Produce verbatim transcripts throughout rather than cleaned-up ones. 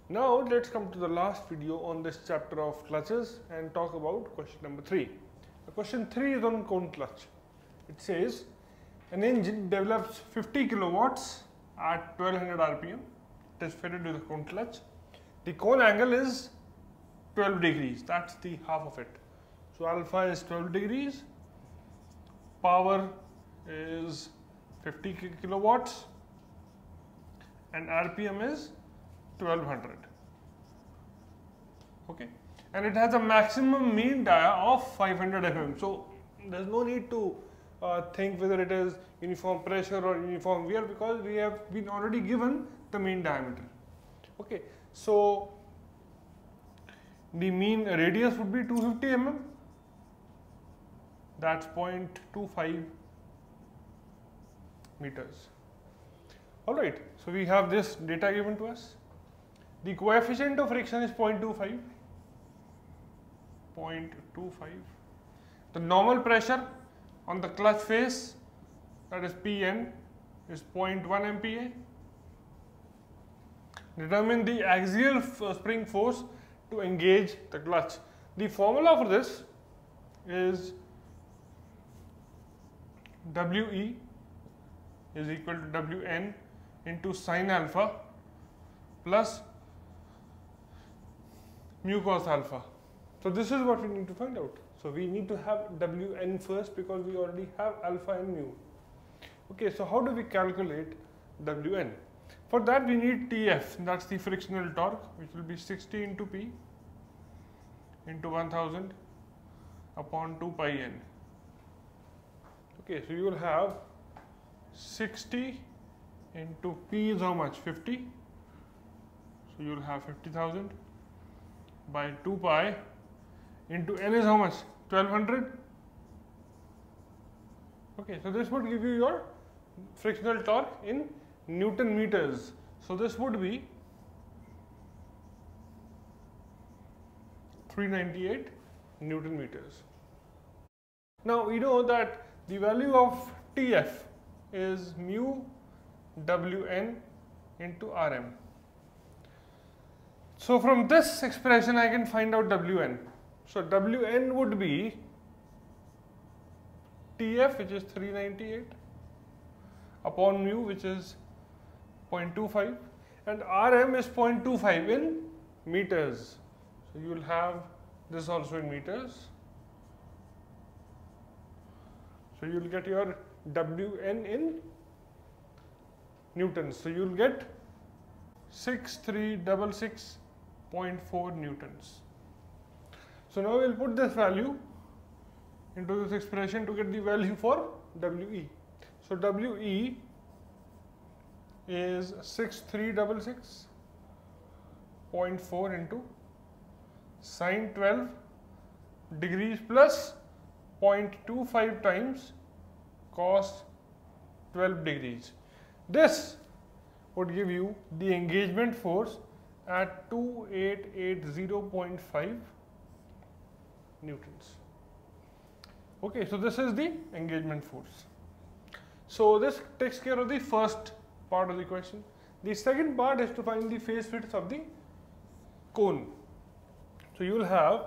Now let's come to the last video on this chapter of clutches and talk about question number three. The question three is on cone clutch. It says an engine develops fifty kilowatts at twelve hundred R P M. It is fitted with a cone clutch. The cone angle is twelve degrees. That's the half of it. So alpha is twelve degrees. Power is fifty kilowatts and R P M is twelve hundred. Okay, and it has a maximum mean dia of five hundred millimeters. So there's no need to uh, think whether it is uniform pressure or uniform wear, because we have been already given the mean diameter. Okay, so the mean radius would be two hundred fifty millimeters. That's zero point two five meters. All right, so we have this data given to us. The coefficient of friction is zero point two five. zero point two five. The normal pressure on the clutch face, that is P N, is zero point one M P A. Determine the axial spring force to engage the clutch. The formula for this is W E is equal to W N into sine alpha plus mu cos alpha. So this is what we need to find out. So we need to have W N first because we already have alpha and mu. Okay, so how do we calculate W N? For that we need T F, that's the frictional torque, which will be sixty into P into one thousand upon two pi N. Okay, so you will have sixty into P is how much? fifty. So you will have fifty thousand by two pi into N is how much? twelve hundred. Okay, so this would give you your frictional torque in Newton meters. So this would be three hundred ninety-eight Newton meters. Now we know that the value of T F is mu W N into R M. So from this expression I can find out W N. So W N would be T F, which is three hundred ninety-eight, upon mu, which is zero point two five, and R M is zero point two five in meters. So you will have this also in meters. So you will get your W N in newtons. So you will get six thousand three hundred sixty-six point four newtons. So now we will put this value into this expression to get the value for W E. So W E is six thousand three hundred sixty-six point four into sine twelve degrees plus zero point two five times cos twelve degrees. This would give you the engagement force at two thousand eight hundred eighty point five newtons. Okay, so this is the engagement force. So this takes care of the first part of the question. The second part is to find the phase width of the cone. So you will have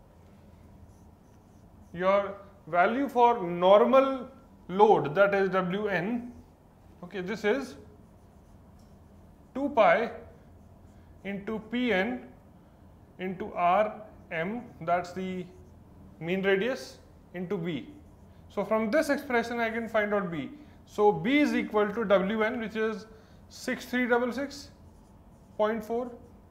your value for normal load, that is W N. Okay, this is two pi into P N into R M, that's the mean radius, into B. So from this expression I can find out B. So B is equal to W N, which is six thousand three hundred sixty-six point four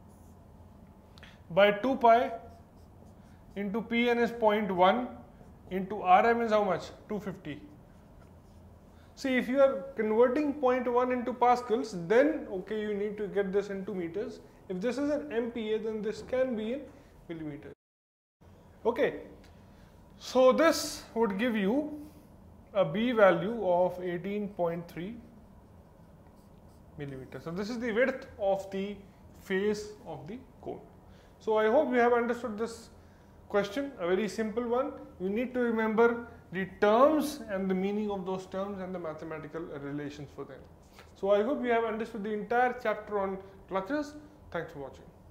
by two pi into P N is zero point one into R M is how much? two hundred fifty. See, if you are converting zero point one into pascals, then okay, you need to get this into meters. If this is an M P A, then this can be in millimeters. Okay, so this would give you a B value of eighteen point three millimeters. So this is the width of the face of the cone. So I hope you have understood this question, a very simple one. You need to remember the terms and the meaning of those terms and the mathematical relations for them. So I hope you have understood the entire chapter on clutches. Thanks for watching.